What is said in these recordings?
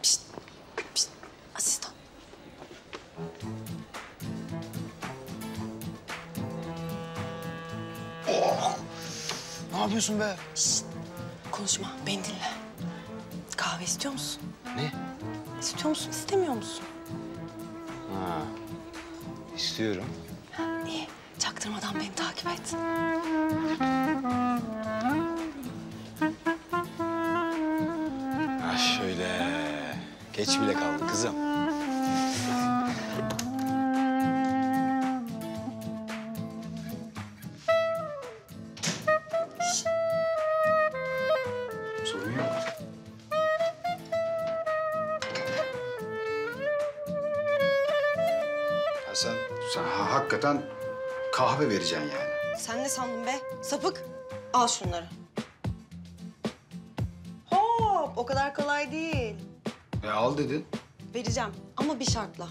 Pişt, pişt. Asistan. Oh! Ne yapıyorsun be? Şişt. Konuşma, beni dinle. Kahve istiyor musun? Ne? İstiyor musun, istemiyor musun? Ha, istiyorum. İyi, çaktırmadan beni takip et. Ha şöyle. Geç bile kaldı kızım. Sorun yok. Ha sen hakikaten kahve vereceksin yani. Sen ne sandın be? Sapık. Al şunları. Hop, o kadar kolay değil. Al dedin. Vereceğim ama bir şartla.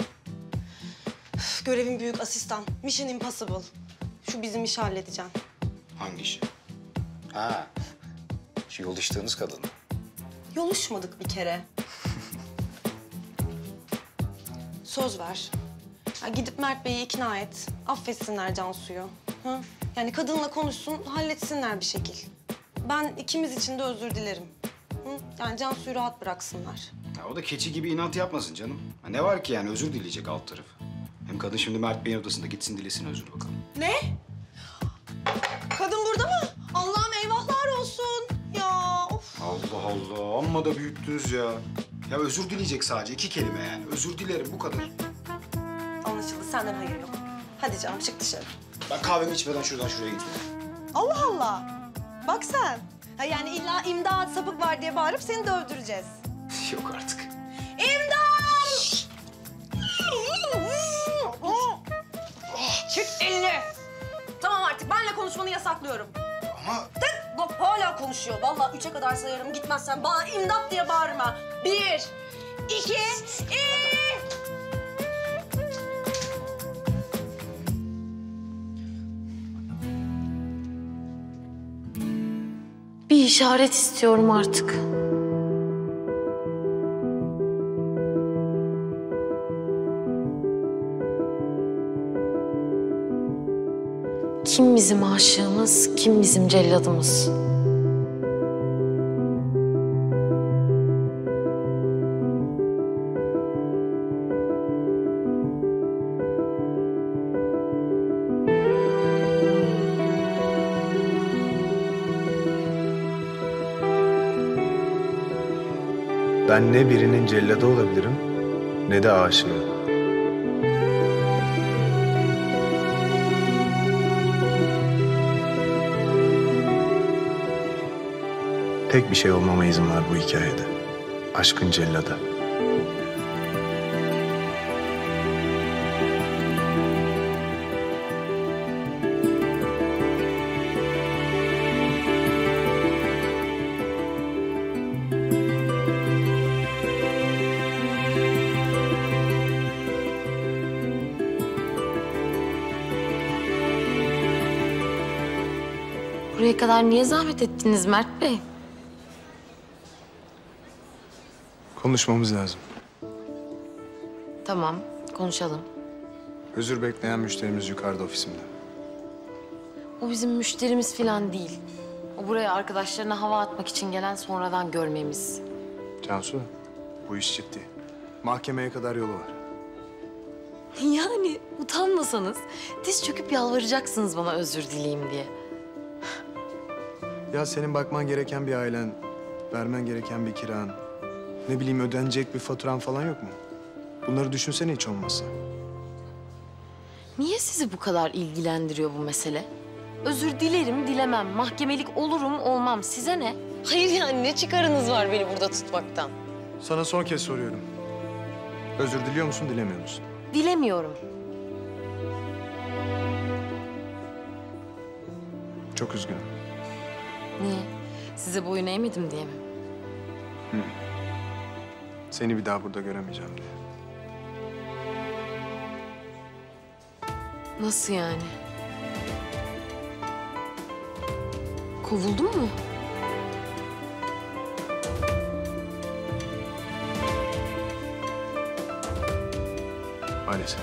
Üf, görevin büyük asistan. Mission impossible. Şu bizim işi halledeceksin. Hangi işi? Ha, şu yoluştuğunuz kadın. Yoluşmadık bir kere. Söz ver. Ya gidip Mert Bey'i ikna et. Affetsinler Cansu'yu. Hı? Yani kadınla konuşsun, halletsinler bir şekil. Ben ikimiz için de özür dilerim. Hı? Yani Cansu'yu rahat bıraksınlar. Ya o da keçi gibi inat yapmasın canım. Ha, ne var ki yani özür dileyecek alt tarafı. Hem kadın şimdi Mert Bey'in odasında gitsin dilesin özür bakalım. Ne? Kadın burada mı? Allah'ım eyvahlar olsun. Ya of. Allah Allah, amma da büyüttünüz ya. Ya özür dileyecek sadece 2 kelime yani. Özür dilerim bu kadar. Anlaşıldı, senden hayır yok. Hadi canım, çık dışarı. Ben kahvemi içmeden şuradan şuraya gitmem. Allah Allah. Bak sen. Ha yani illa imdat sapık var diye bağırıp seni dövdüreceğiz. Yok artık. İmdat! Çık elini. Tamam artık, benimle konuşmanı yasaklıyorum. Ama Bak hala konuşuyor. Vallahi 3'e kadar sayarım. Gitmezsen bana imdat diye bağırma. 1, 2, 3. Bir işaret istiyorum artık. Kim bizim aşığımız, kim bizim celladımız? Ben ne birinin celladı olabilirim, ne de aşığı. Tek bir şey olmama izin var bu hikayede. Aşkın celladı. Buraya kadar niye zahmet ettiniz Mert Bey? Konuşmamız lazım. Tamam, konuşalım. Özür bekleyen müşterimiz yukarıda ofisimde. O bizim müşterimiz falan değil. O buraya arkadaşlarına hava atmak için gelen sonradan görmemiz. Cansu, bu iş ciddi. Mahkemeye kadar yolu var. Yani utanmasanız diz çöküp yalvaracaksınız bana özür dileyim diye. Ya senin bakman gereken bir ailen, vermen gereken bir kiran, ne bileyim ödenecek bir faturan falan yok mu? Bunları düşünsene hiç olmazsa. Niye sizi bu kadar ilgilendiriyor bu mesele? Özür dilerim, dilemem. Mahkemelik olurum, olmam. Size ne? Hayır yani ne çıkarınız var beni burada tutmaktan? Sana son kez soruyorum. Özür diliyor musun, dilemiyor musun? Dilemiyorum. Çok üzgünüm. Niye? Size boyun eğmedim diye mi? Seni bir daha burada göremeyeceğim diye. Nasıl yani? Kovuldun mu? Maalesef.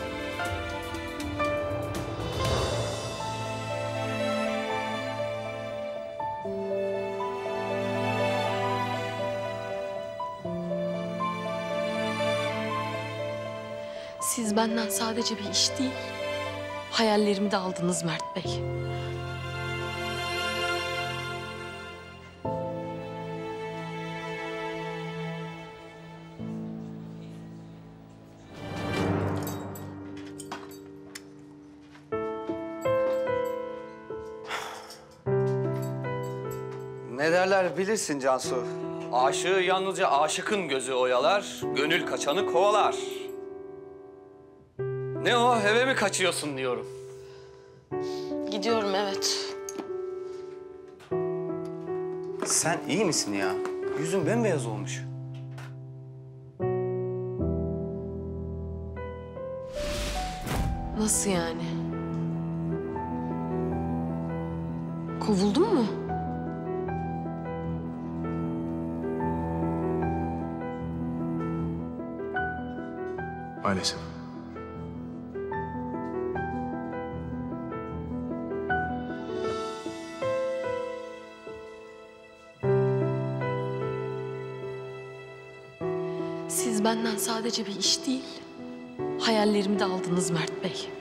Siz benden sadece bir iş değil, hayallerimi de aldınız Mert Bey. Ne derler bilirsin Cansu. Aşığı yalnızca aşıkın gözü oyalar, gönül kaçanı kovalar. Ne o, eve mi kaçıyorsun diyorum. Gidiyorum evet. Sen iyi misin ya? Yüzün bembeyaz olmuş. Nasıl yani? Kovuldun mu? Maalesef. Siz benden sadece bir iş değil, hayallerimi de aldınız Mert Bey.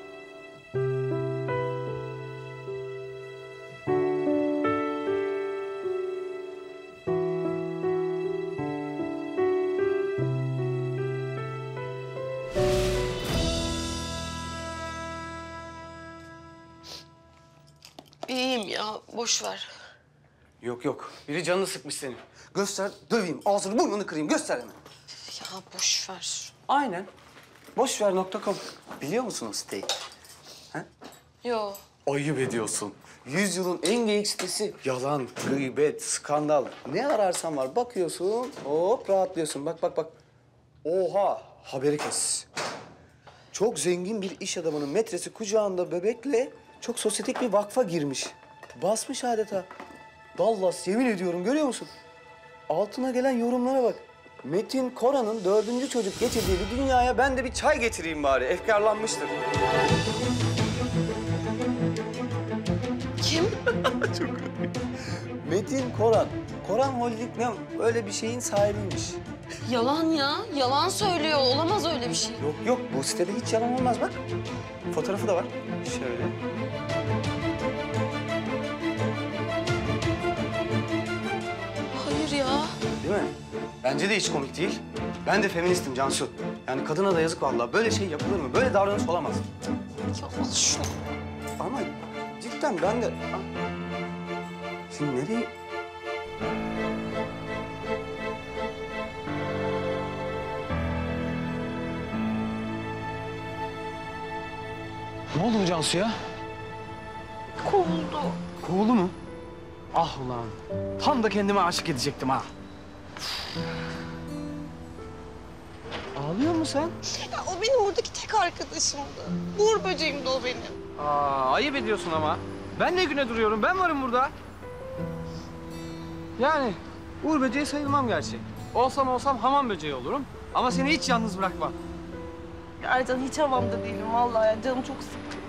İyiyim ya, boş ver. Yok yok, biri canını sıkmış senin. Göster, döveyim, ağzını burnunu kırayım, göster hemen. Ya boş ver. Aynen. Boşver.com. Biliyor musun o siteyi? Yo. Ayıp ediyorsun. Yüzyılın en geyik sitesi. Yalan, gıybet, skandal. Ne ararsan var. Bakıyorsun, hop rahatlıyorsun. Bak bak bak. Oha, haberi kes. Çok zengin bir iş adamının metresi kucağında bebekle çok sosyetik bir vakfa girmiş. Basmış adeta. Dallas, yemin ediyorum görüyor musun? Altına gelen yorumlara bak. Metin Koran'ın 4. çocuk getirdiği bir dünyaya ben de bir çay getireyim bari. Efkarlanmıştır. Kim? Metin Koran. Koran Holding ne? Öyle bir şeyin sahibiymiş. Yalan ya, yalan söylüyor. Olamaz öyle bir şey. Yok yok, bu sitede hiç yalan olmaz bak. Fotoğrafı da var. Şöyle. Hayır ya. Değil mi? Bence de hiç komik değil. Ben de feministim Cansu. Yani kadına da yazık vallahi. Böyle şey yapılır mı? Böyle davranış olamaz. Ya al şunu. Ama cidden ben de... Ah. Şimdi nereye... Ne oldu bu Cansu'ya? Kovuldu. Kovulu mu? Ah ulan. Tam da kendime aşık edecektim ha. Ağlıyor musun sen? Ya o benim buradaki tek arkadaşımdı. Uğur böceğimdi o benim. Aa, ayıp ediyorsun ama. Ben ne güne duruyorum? Ben varım burada. Yani Uğur böceği sayılmam gerçi. Olsam hamam böceği olurum. Ama seni hiç yalnız bırakmam. Ercan hiç havamda değilim vallahi ya. Canım çok sıkkın.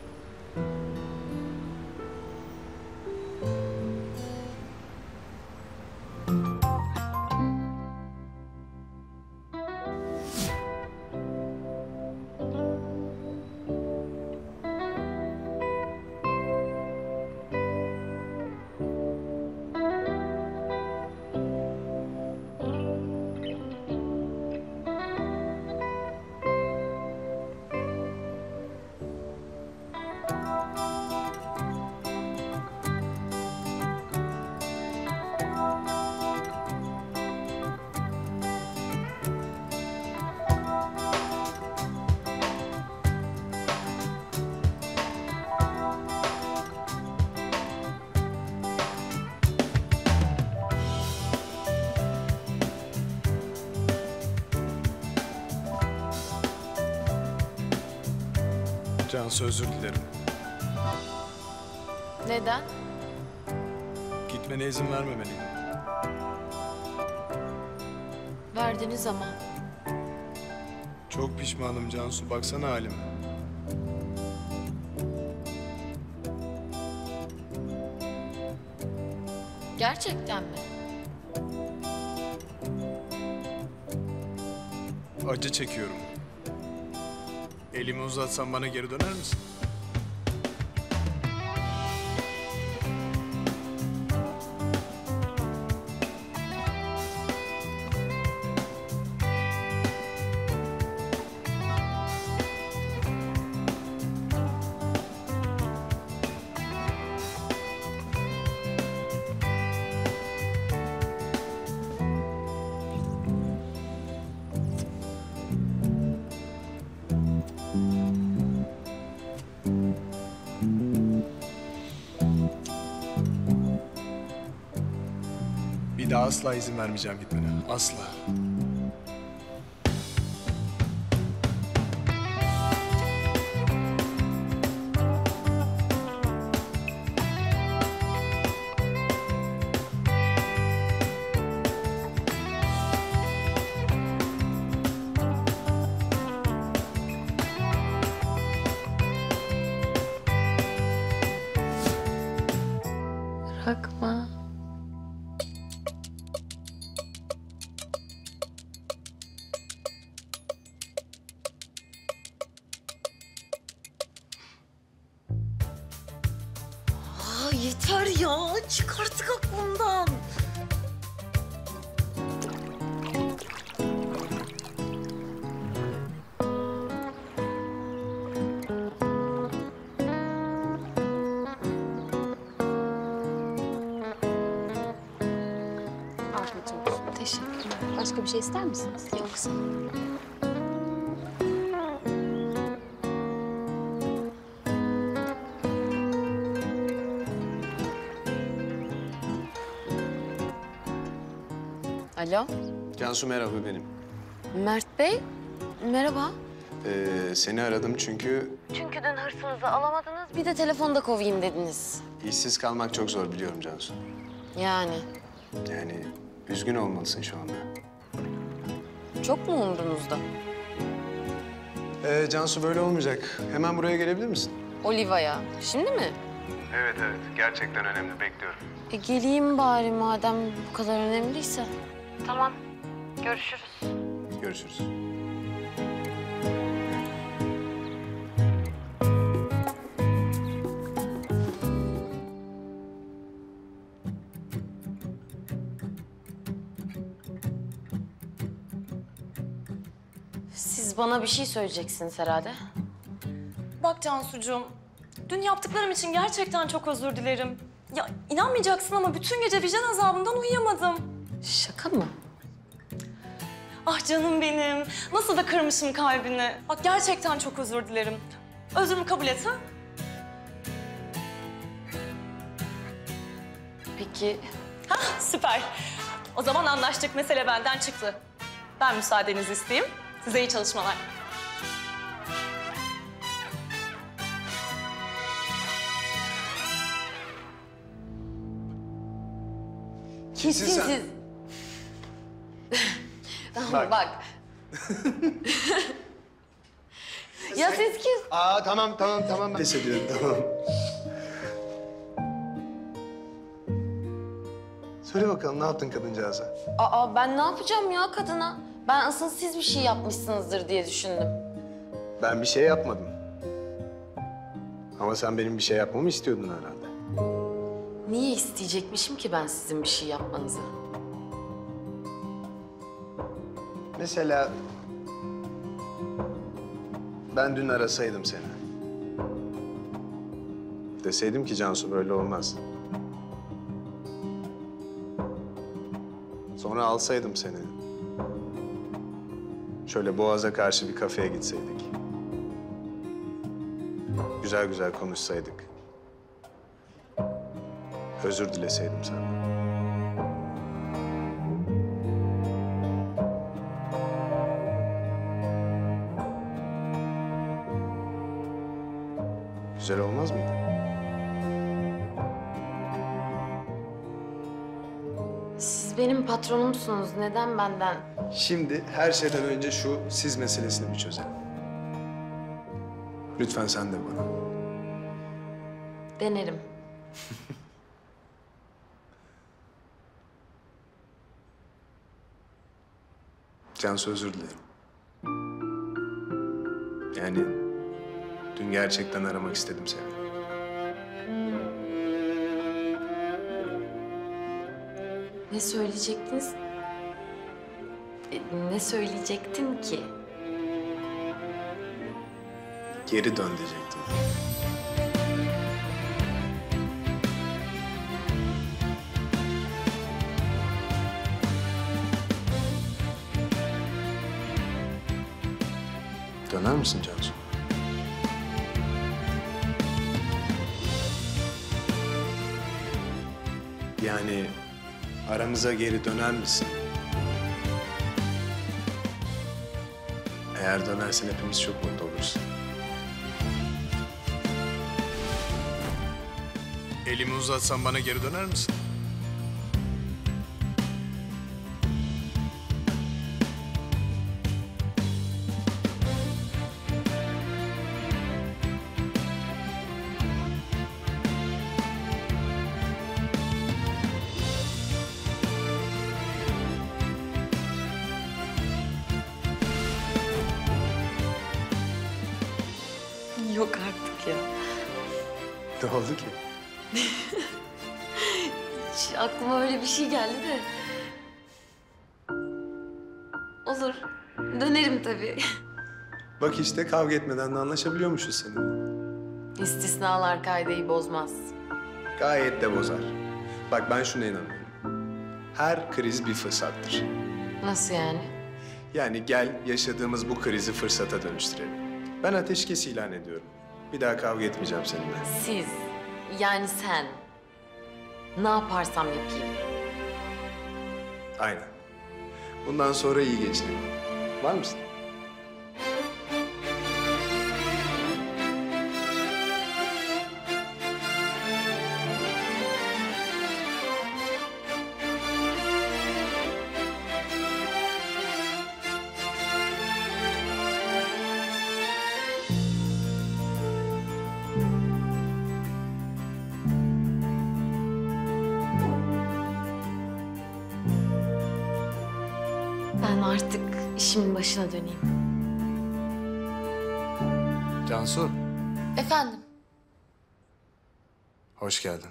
Cansu özür dilerim. Neden? Gitmene izin vermemeliydim. Verdiniz ama. Çok pişmanım Cansu. Baksana halime. Gerçekten mi? Acı çekiyorum. Elimi uzatsam bana geri döner misin? Bir daha asla izin vermeyeceğim gitmene. Asla. Bırakma. Yeter ya. Çık artık aklımdan. Afiyet olsun. Teşekkürler. Başka bir şey ister misiniz? Yoksa. Alo, Cansu merhaba benim. Mert Bey. Merhaba. Seni aradım çünkü Çünkü dün hırsınızı alamadınız, bir de telefonda kovayım dediniz. işsiz kalmak çok zor biliyorum Cansu. Yani Yani üzgün olmalısın şu anda. çok mu umrunuzda? Cansu böyle olmayacak. Hemen buraya gelebilir misin? Oliva'ya. Şimdi mi? Evet. Gerçekten önemli. Bekliyorum. Geleyim bari madem bu kadar önemliyse. Tamam. Görüşürüz. Görüşürüz. Siz bana bir şey söyleyeceksiniz herhalde. Bak Cansucuğum, dün yaptıklarım için gerçekten çok özür dilerim. Ya inanmayacaksın ama bütün gece vicdan azabından uyuyamadım. Şaka mı? Ah canım benim, nasıl da kırmışım kalbini. Bak gerçekten çok özür dilerim. Özrümü kabul et ha? Peki Hah, süper. O zaman anlaştık, mesele benden çıktı. Ben müsaadenizi isteyeyim. Size iyi çalışmalar. kesin sen. siz... Tamam bak. Ya siz kim? Tamam. Pes ediyorum, tamam. Söyle bakalım ne yaptın kadıncağıza? Ben ne yapacağım ya kadına? Ben asıl siz bir şey yapmışsınızdır diye düşündüm. Ben bir şey yapmadım. Ama sen benim bir şey yapmamı istiyordun herhalde. Niye isteyecekmişim ki ben sizin bir şey yapmanızı? Mesela ben dün arasaydım seni. Deseydim ki Cansu böyle olmaz. Sonra alsaydım seni. Şöyle Boğaz'a karşı bir kafeye gitseydik. Güzel güzel konuşsaydık. Özür dileseydim senden. Güzel olmaz mıydı? Siz Siz benim patronumsunuz. Neden benden? Şimdi her şeyden önce şu siz meselesini bir çözelim. Lütfen sen de bana. Denerim. Cansu, özür dilerim. Yani dün gerçekten aramak istedim seni. Ne söyleyecektiniz? Ne söyleyecektin ki? Geri dön diyecektim. Döner misin Cansu? Yani aramıza geri döner misin? Eğer dönersen hepimiz çok mutlu oluruz. Elimi uzatsam bana geri döner misin? Yok artık ya. Ne oldu ki? Hiç aklıma öyle bir şey geldi de. Olur. Dönerim tabii. Bak işte kavga etmeden de anlaşabiliyormuşuz seninle. İstisnalar kaideyi bozmaz. Gayet de bozar. Bak ben şuna inanıyorum. Her kriz bir fırsattır. Nasıl yani? Yani gel yaşadığımız bu krizi fırsata dönüştürelim. Ben ateşkes ilan ediyorum. Bir daha kavga etmeyeceğim seninle. Siz, yani sen. Ne yaparsam yapayım. Aynen. Bundan sonra iyi geçinelim. Var mısın? Ben artık işimin başına döneyim. Cansu, Efendim? hoş geldin.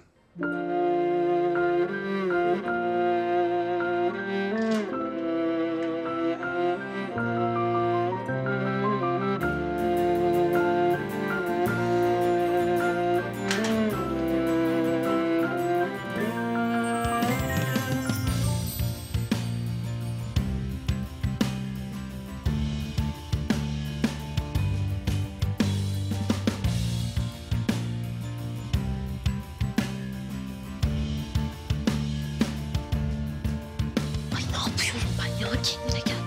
Ay ne yapıyorum ben ya? Kendine gel.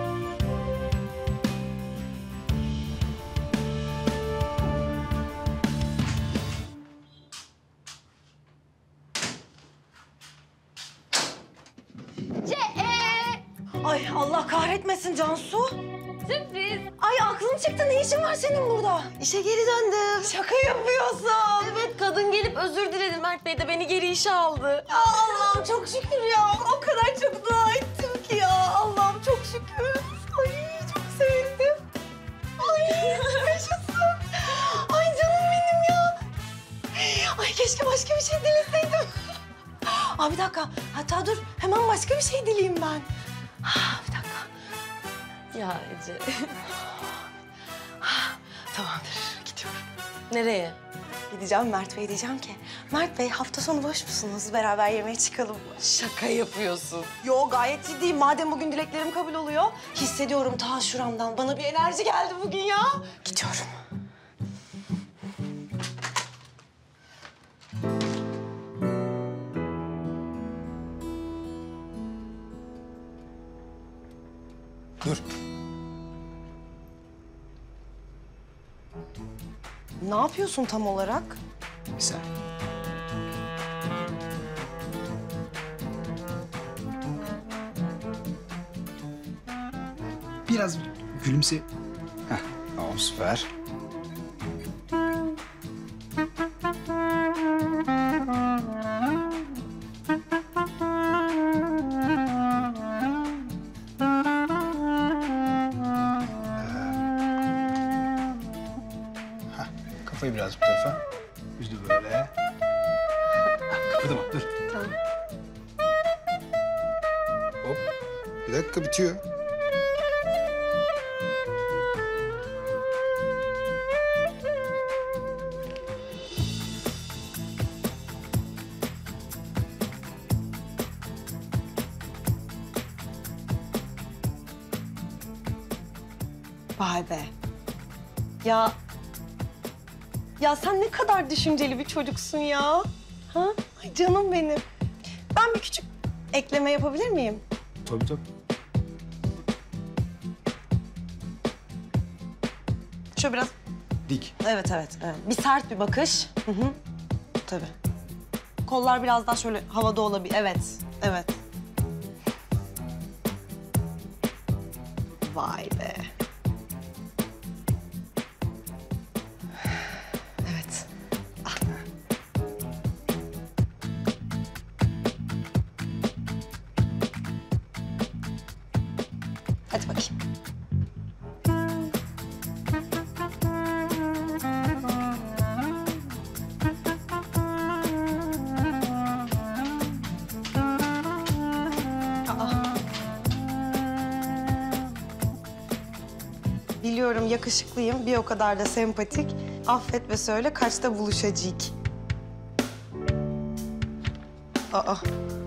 Ay Allah kahretmesin Cansu. Sürpriz. Ay aklım çıktı. Ne işin var senin burada? İşe geri döndüm. Şaka yapıyorsun. Evet, kadın gelip özür diledi. Mert Bey de beni geri işe aldı. Ya Allah'ım çok şükür ya. O kadar çok dua ettim ki ya. Allah'ım çok şükür. Ay çok sevindim. Ay yaşasın. Ay canım benim ya. Ay keşke başka bir şey dileseydim. Aa bir dakika. Hatta dur hemen başka bir şey dileyeyim ben. Bir dakika. Ya Ece. Tamamdır gidiyorum. Nereye? Gideceğim Mert Bey diyeceğim ki. Mert Bey hafta sonu boş musunuz? Beraber yemeğe çıkalım mı? Şaka yapıyorsun. Yo gayet ciddiyim. Madem bugün dileklerim kabul oluyor. Hissediyorum ta şuramdan. Bana bir enerji geldi bugün ya. Gidiyorum. Dur. Ne yapıyorsun tam olarak? Bir saniye. Biraz gülümse. Heh, tamam süper. Kafayı biraz bu tarafa. Yüzü böyle. Kıpırdama, dur. Tamam. Hop. Bir dakika, bitiyor. Vay be. Ya... Ya sen ne kadar düşünceli bir çocuksun ya. Ha? Ay canım benim. Ben bir küçük ekleme yapabilir miyim? Tabii tabii. Şöyle biraz... Dik. Evet, evet, evet. Bir sert bir bakış. Hı hı. Tabii. Kollar biraz daha şöyle havada olabilir. Evet, evet. Vay be. Evet. Ah. Hadi bakayım. Aa. Biliyorum yakışıklıyım, bir o kadar da sempatik. Affet ve söyle kaçta buluşacak? Aa.